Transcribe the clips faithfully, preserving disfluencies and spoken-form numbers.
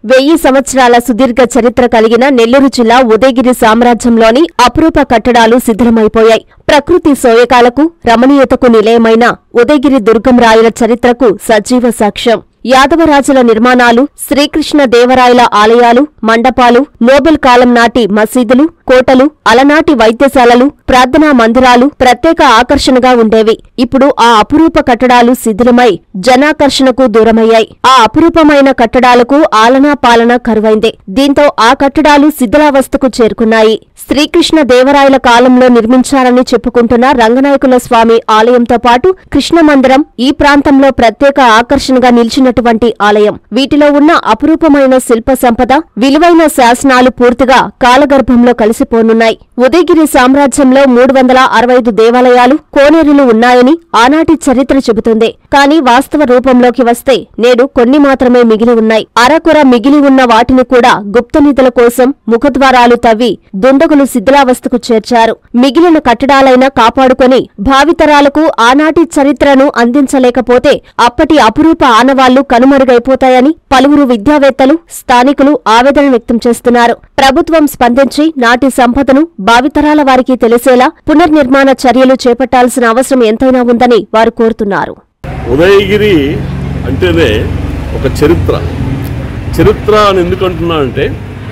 వెయ్యి సంవత్సరాల సుదీర్ఘ చరిత్ర కలిగిన నెల్లూరు జిల్లా ఉదయగిరి సామ్రాజ్యంలోని అపురూప కట్టడాలు శిథిలమైపోయాయి. ప్రకృతి సోయకాలకు, రమణీయతకు నిలయమైన ఉదయగిరి దుర్గం రాయుల చరిత్రకు సజీవ సాక్ష్యం. యాదవరాజుల నిర్మాణాలు, శ్రీకృష్ణ దేవరాయల ఆలయాలు, మండపాలు, నోబెల్ కాలం నాటి మసీదులు, కోటలు, అలనాటి వైద్యశాలలు, ప్రార్థనా మందిరాలు ప్రత్యేక ఆకర్షణగా ఉండేవి. ఇప్పుడు ఆ అపురూప కట్టడాలు శిథిలమై జనాకర్షణకు దూరమయ్యాయి. ఆ అపురూపమైన కట్టడాలకు ఆలనా పాలన కరువైంది. దీంతో ఆ కట్టడాలు శిథిలావస్థకు చేరుకున్నాయి. శ్రీకృష్ణ దేవరాయల కాలంలో నిర్మించారని చెప్పుకుంటున్న రంగనాయకుల స్వామి ఆలయంతో పాటు కృష్ణ మందిరం ఈ ప్రాంతంలో ప్రత్యేక ఆకర్షణగా నిలిచినటువంటి ఆలయం. వీటిలో ఉన్న అపురూపమైన శిల్ప సంపద, విలువైన శాసనాలు పూర్తిగా కాలగర్భంలో కలిసిపోనున్నాయి. ఉదయగిరి సామ్రాజ్యంలో మూడు వందల అరవై ఐదు దేవాలయాలు, కోనేరులు ఉన్నాయని ఆనాటి చరిత్ర చెబుతుంది. కానీ వాస్తవ రూపంలోకి వస్తే నేడు కొన్ని మాత్రమే మిగిలి ఉన్నాయి. అరకొర మిగిలి ఉన్న వాటిని కూడా గుప్త నిధుల కోసం ముఖద్వారాలు తవ్వి దుండగులు శిథిలావస్థకు చేర్చారు. మిగిలిన కట్టడాలైనా కాపాడుకొని భావితరాలకు ఆనాటి చరిత్రను అందించలేకపోతే అప్పటి అపురూప ఆనవాళ్లు కనుమరుగైపోతాయని పలువురు విద్యావేత్తలు, స్థానికులు ఆవేదన వ్యక్తం చేస్తున్నారు. ప్రభుత్వం స్పందించి నాటి సంపదను భావితరాల వారికి తెలిసేలా పునర్నిర్మాణ చర్యలు చేపట్టాల్సిన అవసరం ఎంతైనా ఉందని వారు కోరుతున్నారు. ఉదయగిరి అంటేనే ఒక చరిత్ర. చరిత్ర అని ఎందుకు అంటున్నానంటే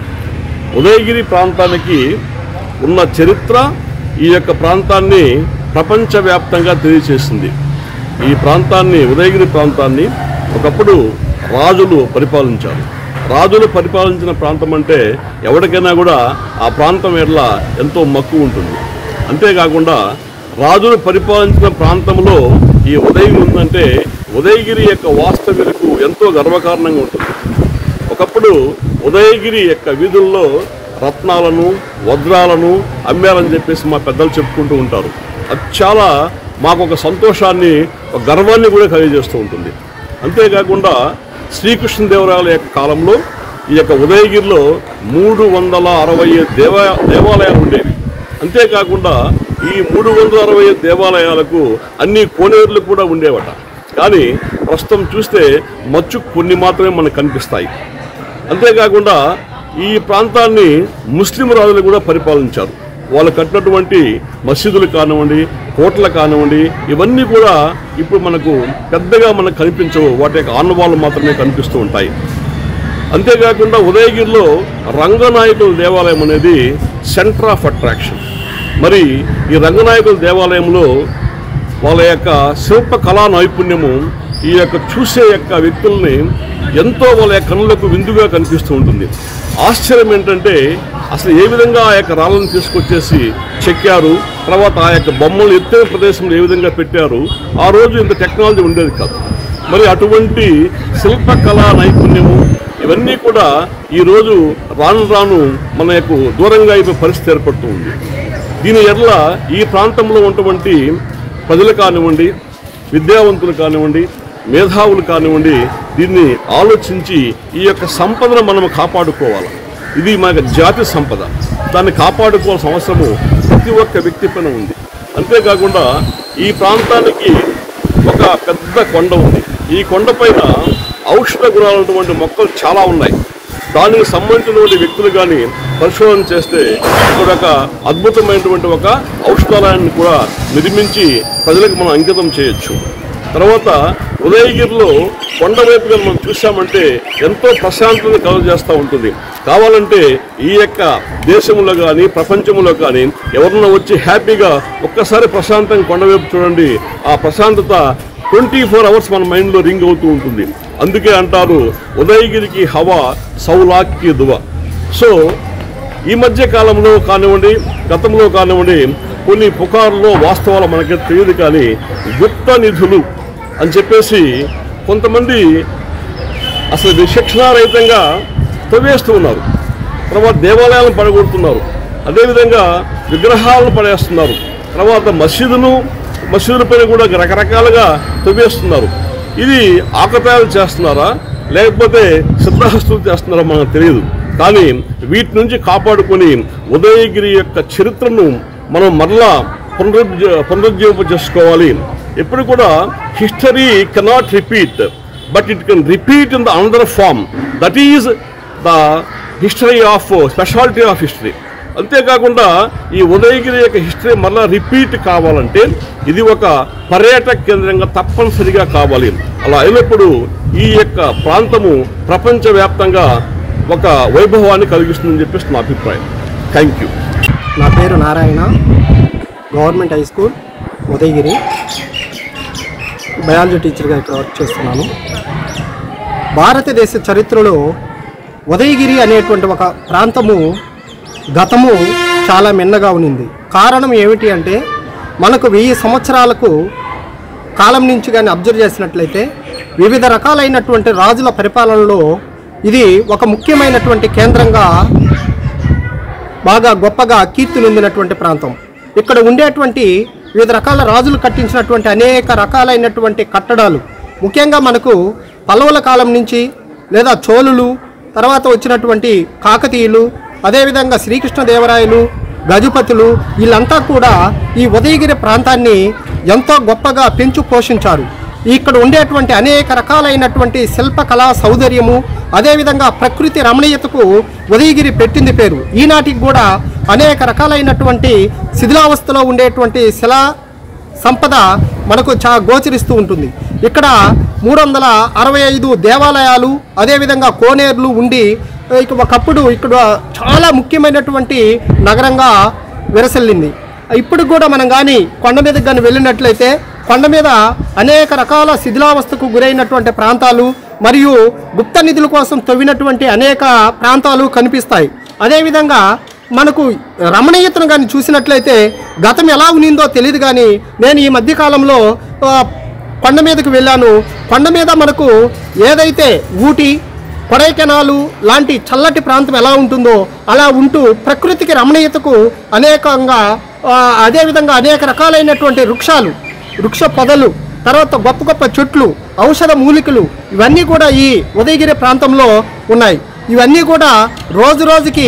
ఉదయగిరి ప్రాంతానికి ఉన్న చరిత్ర ఈ యొక్క ప్రాంతాన్ని ప్రపంచవ్యాప్తంగా తెలియచేసింది. ఈ ప్రాంతాన్ని, ఉదయగిరి ప్రాంతాన్ని ఒకప్పుడు రాజులు పరిపాలించారు. రాజులు పరిపాలించిన ప్రాంతం అంటే ఎవరికైనా కూడా ఆ ప్రాంతం ఎట్లా ఎంతో మక్కువ ఉంటుంది. అంతేకాకుండా రాజులు పరిపాలించిన ప్రాంతంలో ఈ ఉదయగిరి ఉందంటే ఉదయగిరి యొక్క వాస్తవ్యతకు ఎంతో గర్వకారణంగా ఉంటుంది. ఒకప్పుడు ఉదయగిరి యొక్క వీధుల్లో రత్నాలను, వజ్రాలను అమ్మారని చెప్పేసి మా పెద్దలు చెప్పుకుంటూ ఉంటారు. అది చాలా మాకు ఒక సంతోషాన్ని, ఒక గర్వాన్ని కూడా కలిగజేస్తూ ఉంటుంది. అంతేకాకుండా శ్రీకృష్ణదేవరాయల యొక్క కాలంలో ఈ యొక్క ఉదయగిరిలో మూడు వందల అరవై దేవా దేవాలయాలు ఉండేవి. అంతేకాకుండా ఈ మూడు వందల అరవై దేవాలయాలకు అన్ని కోనేరులు కూడా ఉండేవట. కానీ ప్రస్తుతం చూస్తే మచ్చు కొన్ని మాత్రమే మనకు కనిపిస్తాయి. అంతేకాకుండా ఈ ప్రాంతాన్ని ముస్లిం రాజులు కూడా పరిపాలించారు. వాళ్ళు కట్టినటువంటి మసీదులు కానివ్వండి, కోటలు కానివ్వండి, ఇవన్నీ కూడా ఇప్పుడు మనకు పెద్దగా మనకు కనిపించవు. వాటి యొక్క ఆనవాళ్ళు మాత్రమే కనిపిస్తూ ఉంటాయి. అంతేకాకుండా ఉదయగిరిలో రంగనాయకుల దేవాలయం అనేది సెంటర్ ఆఫ్ అట్రాక్షన్. మరి ఈ రంగనాయకుల దేవాలయంలో వాళ్ళ యొక్క శిల్ప కళా నైపుణ్యము ఈ యొక్క చూసే యొక్క వ్యక్తుల్ని ఎంతో వాళ్ళ యొక్క కనులకు విందుగా కనిపిస్తూ ఉంటుంది. ఆశ్చర్యం ఏంటంటే అసలు ఏ విధంగా ఆ యొక్క రాళ్ళను తీసుకొచ్చేసి చెక్కారు, తర్వాత ఆ యొక్క బొమ్మలు ఎత్తైన ప్రదేశంలో ఏ విధంగా పెట్టారు. ఆ రోజు ఇంత టెక్నాలజీ ఉండేది కాదు. మరి అటువంటి శిల్పకళా నైపుణ్యము ఇవన్నీ కూడా ఈరోజు రాను రాను మన యొక్క దూరంగా అయిపోయే పరిస్థితి ఏర్పడుతూ ఉంది. దీని ఎడల ఈ ప్రాంతంలో ఉన్నటువంటి ప్రజలు కానివ్వండి, విద్యావంతులు కానివ్వండి, మేధావులు కానివ్వండి, దీన్ని ఆలోచించి ఈ యొక్క సంపదను మనం కాపాడుకోవాలి. ఇది మన జాతి సంపద. దాన్ని కాపాడుకోవాల్సిన అవసరము ప్రతి ఒక్క వ్యక్తి పైన ఉంది. అంతేకాకుండా ఈ ప్రాంతానికి ఒక పెద్ద కొండ ఉంది. ఈ కొండపైన ఔషధ గుణాలైనటువంటి మొక్కలు చాలా ఉన్నాయి. దానికి సంబంధించినటువంటి వ్యక్తులు కానీ పరిశోధన చేస్తే ఇక్కడ ఒక అద్భుతమైనటువంటి ఒక ఔషధాలయాన్ని కూడా నిర్మించి ప్రజలకు మనం అంకితం చేయొచ్చు. తర్వాత ఉదయగిరిలో కొండవైపుగా మనం చూసామంటే ఎంతో ప్రశాంతత కలుగజేస్తూ ఉంటుంది. కావాలంటే ఈ యొక్క దేశంలో కానీ ప్రపంచంలో కానీ ఎవరన్నా వచ్చి హ్యాపీగా ఒక్కసారి ప్రశాంతంగా కొండవైపు చూడండి. ఆ ప్రశాంతత ట్వంటీ ఫోర్ అవర్స్ మన మైండ్లో రింగ్ అవుతూ ఉంటుంది. అందుకే అంటారు ఉదయగిరికి హవా సౌలాక్కి దువ. సో ఈ మధ్య కాలంలో కానివ్వండి, గతంలో కానివ్వండి, కొన్ని పుకార్లో వాస్తవాలు మనకి తెలియదు. కానీ గుప్త నిధులు అని చెప్పేసి కొంతమంది అసలు విచక్షణారహితంగా తవ్వేస్తూ ఉన్నారు. తర్వాత దేవాలయాలను పడగొడుతున్నారు, అదేవిధంగా విగ్రహాలను పడేస్తున్నారు. తర్వాత మసీదును మసీదులపైన కూడా రకరకాలుగా తవ్వేస్తున్నారు. ఇది ఆకతాయాలు చేస్తున్నారా లేకపోతే సిద్ధహస్తులు చేస్తున్నారా మనకు తెలియదు. కానీ వీటి నుంచి కాపాడుకొని ఉదయగిరి యొక్క చరిత్రను మనం మరలా పునరుజ్జ పునరుజ్జీవింప చేసుకోవాలి. ఎప్పుడు కూడా history cannot repeat, but it can repeat in the another form. That is the history of speciality of history. అంతేకాకుండా ఈ ఉదయగిరి యొక్క హిస్టరీ మళ్ళీ రిపీట్ కావాలంటే ఇది ఒక పర్యాటక కేంద్రంగా తప్పనిసరిగా కావాలి. అలా అయినప్పుడు ఈ యొక్క ప్రాంతము ప్రపంచవ్యాప్తంగా ఒక వైభవాన్ని కలిగిస్తుందని చెప్పేసి నా అభిప్రాయం. Thank you. నా పేరు Narayana, government high school Udayagiri, biology టీచర్గా ఇక్కడ వర్క్ చేస్తున్నాను. భారతదేశ చరిత్రలో ఉదయగిరి అనేటువంటి ఒక ప్రాంతము గతము చాలా మిన్నగా ఉన్నింది. కారణం ఏమిటి అంటే మనకు వెయ్యి సంవత్సరాలకు కాలం నుంచి కానీ అబ్జర్వ్ చేసినట్లయితే వివిధ రకాలైనటువంటి రాజుల పరిపాలనలో ఇది ఒక ముఖ్యమైనటువంటి కేంద్రంగా బాగా గొప్పగా కీర్తి నొందినటువంటి ప్రాంతం. ఇక్కడ ఉండేటువంటి వివిధ రకాల రాజులు కట్టించినటువంటి అనేక రకాలైనటువంటి కట్టడాలు, ముఖ్యంగా మనకు పల్లవుల కాలం నుంచి లేదా చోళులు, తర్వాత వచ్చినటువంటి కాకతీయులు, అదేవిధంగా శ్రీకృష్ణదేవరాయలు, గజపతులు, వీళ్ళంతా కూడా ఈ ఉదయగిరి ప్రాంతాన్ని ఎంతో గొప్పగా పెంచు పోషించారు. ఇక్కడ ఉండేటువంటి అనేక రకాలైనటువంటి శిల్పకళా సౌందర్యము, అదేవిధంగా ప్రకృతి రమణీయతకు ఉదయగిరి పెట్టింది పేరు. ఈనాటికి కూడా అనేక రకాలైనటువంటి శిథిలావస్థలో ఉండేటువంటి శిలా సంపద మనకు చా గోచరిస్తూ ఉంటుంది. ఇక్కడ మూడు వందల అరవై ఐదు దేవాలయాలు, అదేవిధంగా కోనేర్లు ఉండి ఇక ఒకప్పుడు ఇక్కడ చాలా ముఖ్యమైనటువంటి నగరంగా విరసిల్లింది. ఇప్పుడు కూడా మనం కానీ కొండ మీదకి కానీ వెళ్ళినట్లయితే కొండ మీద అనేక రకాల శిథిలావస్థకు గురైనటువంటి ప్రాంతాలు మరియు గుప్త నిధుల కోసం తవ్వినటువంటి అనేక ప్రాంతాలు కనిపిస్తాయి. అదేవిధంగా మనకు రమణీయతను కానీ చూసినట్లయితే గతం ఎలా ఉన్నిందో తెలియదు, కానీ నేను ఈ మధ్యకాలంలో కొండ మీదకు వెళ్ళాను. కొండ మీద మనకు ఏదైతే ఊటీ, కొడైకెనాలు లాంటి చల్లటి ప్రాంతం ఎలా ఉంటుందో అలా ఉంటూ ప్రకృతికి రమణీయతకు అనేకంగా అదేవిధంగా అనేక రకాలైనటువంటి వృక్షాలు, వృక్ష పొదలు, తర్వాత గొప్ప గొప్ప చెట్లు, ఔషధ మూలికలు ఇవన్నీ కూడా ఈ ఉదయగిరి ప్రాంతంలో ఉన్నాయి. ఇవన్నీ కూడా రోజు రోజుకి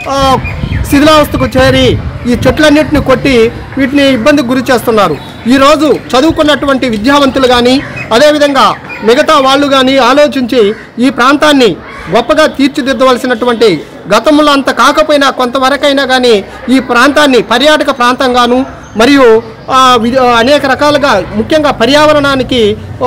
శిథిలావస్థకు చేరి ఈ చెట్లన్నింటిని కొట్టి వీటిని ఇబ్బందికి గురి చేస్తున్నారు. ఈరోజు చదువుకున్నటువంటి విద్యావంతులు కానీ అదేవిధంగా మిగతా వాళ్ళు కానీ ఆలోచించి ఈ ప్రాంతాన్ని గొప్పగా తీర్చిదిద్దవలసినటువంటి, గతంలో అంత కాకపోయినా కొంతవరకైనా కానీ ఈ ప్రాంతాన్ని పర్యాటక ప్రాంతంగాను మరియు అనేక రకాలుగా ముఖ్యంగా పర్యావరణానికి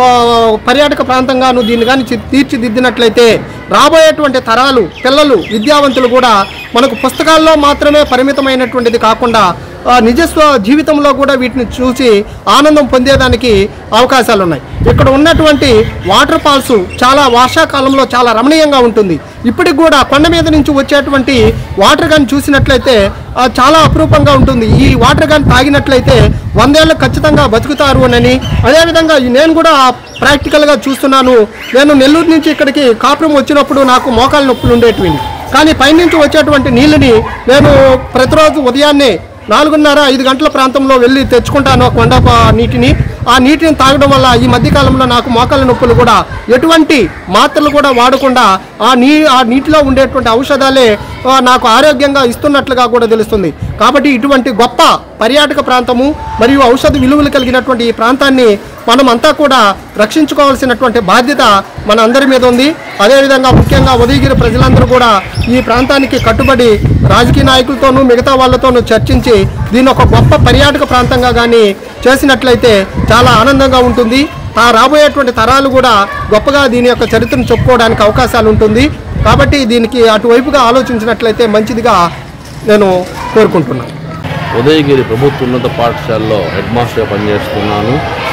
పర్యాటక ప్రాంతంగాను దీన్ని కానీ తీర్చిదిద్దినట్లయితే రాబోయేటువంటి తరాలు, పిల్లలు, విద్యావంతులు కూడా మనకు పుస్తకాల్లో మాత్రమే పరిమితమైనటువంటిది కాకుండా నిజస్వ జీవితంలో కూడా వీటిని చూసి ఆనందం పొందేదానికి అవకాశాలు ఉన్నాయి. ఇక్కడ ఉన్నటువంటి వాటర్ ఫాల్స్ చాలా వర్షాకాలంలో చాలా రమణీయంగా ఉంటుంది. ఇప్పటికి కూడా కొండ మీద నుంచి వచ్చేటువంటి వాటర్ గాన్ చూసినట్లయితే చాలా అపురూపంగా ఉంటుంది. ఈ వాటర్ గాన్ తాగినట్లయితే వందేళ్ళు ఖచ్చితంగా బతుకుతారు అని, అదేవిధంగా నేను కూడా ప్రాక్టికల్గా చూస్తున్నాను. నేను నెల్లూరు నుంచి ఇక్కడికి కాపురం వచ్చినప్పుడు నాకు మోకాలు నొప్పులు ఉండేటివి, కానీ పైనుంచి వచ్చేటువంటి నీళ్ళని నేను ప్రతిరోజు ఉదయాన్నే నాలుగున్నర ఐదు గంటల ప్రాంతంలో వెళ్ళి తెచ్చుకుంటాను కొండ నీటిని. ఆ నీటిని తాగడం వల్ల ఈ మధ్యకాలంలో నాకు మోకాళ్ళ నొప్పులు కూడా ఎటువంటి మాత్రలు కూడా వాడకుండా ఆ నీ ఆ నీటిలో ఉండేటువంటి ఔషధాలే నాకు ఆరోగ్యంగా ఇస్తున్నట్లుగా కూడా తెలుస్తుంది. కాబట్టి ఇటువంటి గొప్ప పర్యాటక ప్రాంతము మరియు ఔషధ విలువలు కలిగినటువంటి ఈ ప్రాంతాన్ని మనం అంతా కూడా రక్షించుకోవాల్సినటువంటి బాధ్యత మన అందరి మీద ఉంది. అదేవిధంగా ముఖ్యంగా ఉదయగిరి ప్రజలందరూ కూడా ఈ ప్రాంతానికి కట్టుబడి రాజకీయ నాయకులతోనూ మిగతా వాళ్ళతోనూ చర్చించి దీన్ని ఒక గొప్ప పర్యాటక ప్రాంతంగా కానీ చేసినట్లయితే చాలా ఆనందంగా ఉంటుంది. ఆ రాబోయేటువంటి తరాలు కూడా గొప్పగా దీని యొక్క చరిత్రను చెప్పుకోవడానికి అవకాశాలు ఉంటుంది. కాబట్టి దీనికి అటువైపుగా ఆలోచించినట్లయితే మంచిదిగా నేను కోరుకుంటున్నాను. ఉదయగిరి ప్రభుత్వ ఉన్నత పాఠశాలలో హెడ్ మాస్టర్గా పనిచేస్తున్నాను.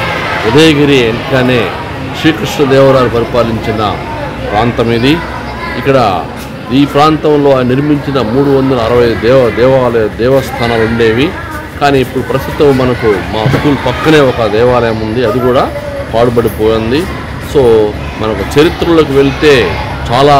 ఉదయగిరి వెంటనే శ్రీకృష్ణదేవరాయలు పరిపాలించిన ప్రాంతం ఇది. ఇక్కడ ఈ ప్రాంతంలో నిర్మించిన మూడు వందల అరవై దేవ దేవాలయ దేవస్థానాలు ఉండేవి. కానీ ఇప్పుడు ప్రస్తుతం మనకు మా స్కూల్ పక్కనే ఒక దేవాలయం ఉంది, అది కూడా పాడుబడిపోయింది. సో మనకు చరిత్రలోకి వెళ్తే చాలా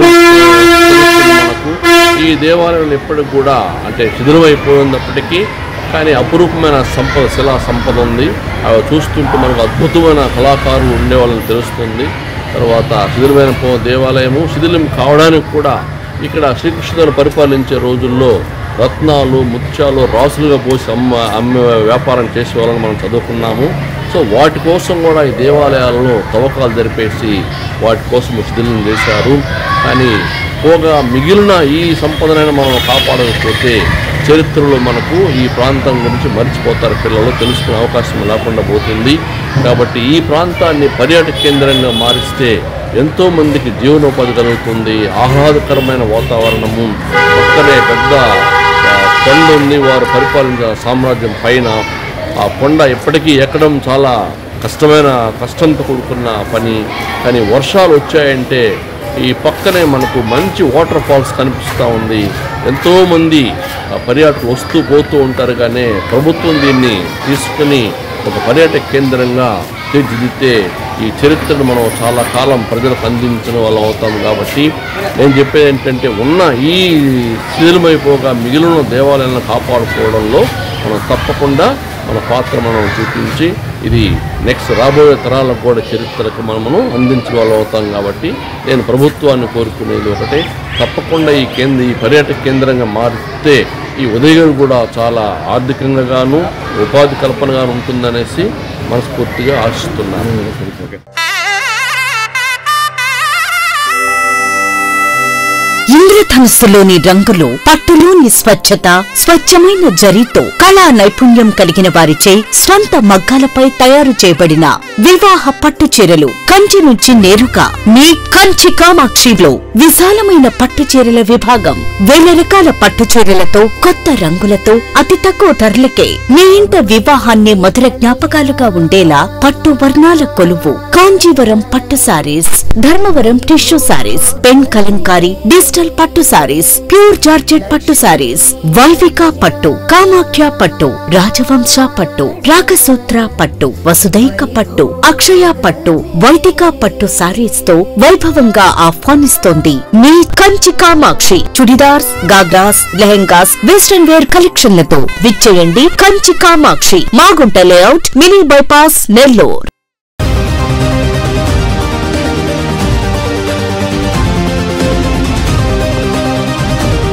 మనకు ఈ దేవాలయాలు ఎప్పటికి కూడా అంటే శిథిలమైపోయినప్పటికీ కానీ అపురూపమైన సంపద, శిలా సంపద ఉంది. అవి చూస్తుంటే మనకు అద్భుతమైన కళాకారులు ఉండేవాళ్ళని తెలుస్తుంది. తర్వాత శిథిలమైన దేవాలయము శిథిలం కావడానికి కూడా ఇక్కడ శ్రీకృష్ణుడు పరిపాలించే రోజుల్లో రత్నాలు, ముత్యాలు రాసులుగా పోసి అమ్మ అమ్మే వ్యాపారం చేసేవాళ్ళని మనం చదువుకున్నాము. సో వాటి కోసం కూడా ఈ దేవాలయాలను తవ్వకాలు జరిపేసి వాటి కోసం శిథిలం చేశారు. కానీ పోగా మిగిలిన ఈ సంపదనైనా మనం కాపాడకపోతే చరిత్రలో మనకు ఈ ప్రాంతం గురించి మర్చిపోతారు పిల్లలు, తెలుసుకునే అవకాశం లేకుండా పోతుంది. కాబట్టి ఈ ప్రాంతాన్ని పర్యాటక కేంద్రంగా మారిస్తే ఎంతోమందికి జీవనోపాధి కలుగుతుంది, ఆహ్లాదకరమైన వాతావరణము, పక్కనే పెద్ద కొండ ఉంది, వారు పరిపాలించిన సామ్రాజ్యం పైన. ఆ కొండ ఎప్పటికీ ఎక్కడం చాలా కష్టమైన కష్టంతో కూడుకున్న పని. కానీ వర్షాలు వచ్చాయంటే ఈ పక్కనే మనకు మంచి వాటర్ ఫాల్స్ కనిపిస్తూ ఉంది. ఎంతోమంది పర్యాటకులు వస్తూ పోతూ ఉంటారు. కానీ ప్రభుత్వం దీన్ని తీసుకుని ఒక పర్యాటక కేంద్రంగా తీర్చిదిద్దితే ఈ చరిత్రను మనం చాలా కాలం ప్రజలకు అందించిన వాళ్ళు అవుతాం. కాబట్టి నేను చెప్పేది ఏంటంటే ఉన్న ఈ శిథిలమైపోగా మిగిలిన దేవాలయాలను కాపాడుకోవడంలో మనం తప్పకుండా మన పాత్ర మనం చూపించి ఇది నెక్స్ట్ రాబోయే తరాలకు కూడా చరిత్రకు మనము అందించిన వాళ్ళు అవుతాం. కాబట్టి నేను ప్రభుత్వాన్ని కోరుకునేది ఒకటే, తప్పకుండా ఈ కేంద్ర ఈ పర్యాటక కేంద్రంగా మారితే ఈ ఉదయగిరి కూడా చాలా ఆర్థికంగా గాను ఉపాధి కల్పనగాను ఉంటుందనేసి మనస్ఫూర్తిగా ఆశిస్తున్నాను. ఇంద్రధనుస్సులోని రంగులు, పట్టులోని స్వచ్ఛత, స్వచ్ఛమైన జరీతో కళా నైపుణ్యం కలిగిన వారిచే స్వంత మగ్గాలపై తయారు చేయబడిన వివాహ పట్టు చీరలు కంచి నుంచి నేరుగా మీ కంచి కామాక్షిలో విశాలమైన పట్టు చీరల విభాగం. వేల రకాల పట్టు చీరలతో, కొత్త రంగులతో, అతి తక్కువ ధరలకే మీ ఇంట వివాహాన్ని మధుర జ్ఞాపకాలుగా ఉండేలా పట్టు వర్ణాల కొలువు కాంజీవరం పట్టు sarees, Dharmavaram tissue sarees, pen kalamkari, digital పట్టు సారీస్, ప్యూర్ జార్జెట్ పట్టు సారీస్, వైవిక పట్టు, కామాఖ్య పట్టు, రాజవంశ పట్టు, రాగసూత్ర పట్టు, వసుదైక పట్టు, అక్షయ పట్టు, వైదిక పట్టు సారీస్ తో వైభవంగా ఆహ్వానిస్తోంది మీ కంచి కామాక్షి. చుడిదార్స్, గాగ్రాస్, లెహెంగాస్, వెస్టర్న్ వేర్ కలెక్షన్లతో విచ్చేయండి Kanchi Kamakshi, Magunta layout, mini bypass, Nellore.